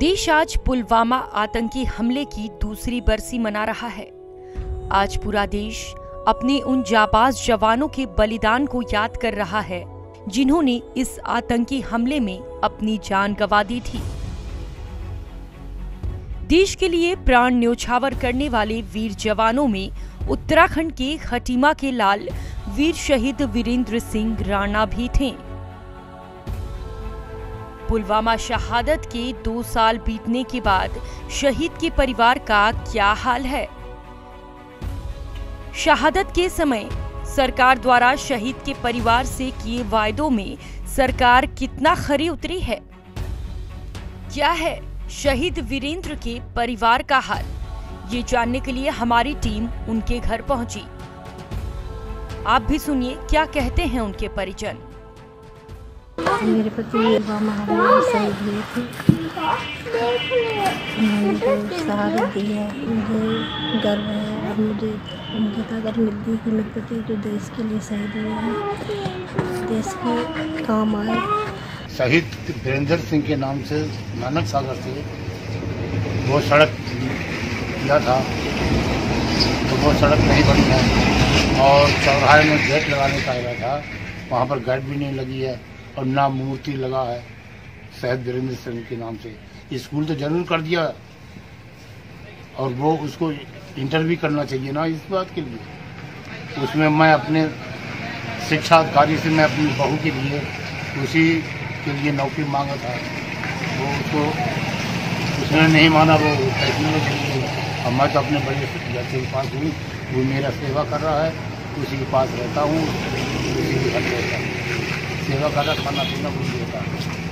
देश आज पुलवामा आतंकी हमले की दूसरी बरसी मना रहा है। आज पूरा देश अपने उन जाबाज जवानों के बलिदान को याद कर रहा है जिन्होंने इस आतंकी हमले में अपनी जान गंवा दी थी। देश के लिए प्राण न्योछावर करने वाले वीर जवानों में उत्तराखंड के खटीमा के लाल वीर शहीद वीरेंद्र सिंह राणा भी थे। पुलवामा शहादत के 2 साल बीतने के बाद शहीद के परिवार का क्या हाल है? शहादत के समय सरकार द्वारा शहीद के परिवार से किए वायदों में सरकार कितना खरी उतरी है? क्या है शहीद वीरेंद्र के परिवार का हाल? ये जानने के लिए हमारी टीम उनके घर पहुंची। आप भी सुनिए क्या कहते हैं उनके परिजन। मेरे पति पुलवामा हमले में शहीद हुए थे। उन्होंने जो शहादत दी है मुझे गर्व है और मुझे उनकी ताकत मिलती है कि मेरे पति जो देश के लिए शहीद हुए हैं देश के काम आए। शहीद वीरेंद्र सिंह के नाम से नानक सागर से वो सड़क किया था तो वो सड़क नहीं बनी है और चौराहे में गेट लगाने का इरादा था, वहाँ पर गेट भी नहीं लगी है और ना मूर्ति लगा है शहीद वीरेंद्र सिंह के नाम से। स्कूल तो जरूर कर दिया और वो उसको इंटर भी करना चाहिए ना इस बात के लिए। उसमें मैं अपने शिक्षा अधिकारी से मैं अपनी बहू के लिए उसी के लिए नौकरी मांगा था, वो उसको उसने नहीं माना, वो फैसले में चली गई। और मैं तो अपने बड़े जैसे के पास हूँ, वो मेरा सेवा कर रहा है, उसी के पास रहता हूँ, उसी के घर रहता हूँ, सेवा कर रहा, खाना पीना कुछ देता है।